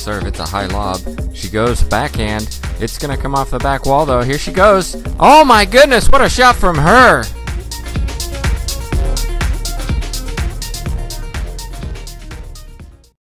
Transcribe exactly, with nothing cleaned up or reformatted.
serve. It's a high lob. She goes backhand. It's going to come off the back wall, though. Here she goes. Oh, my goodness. What a shot from her.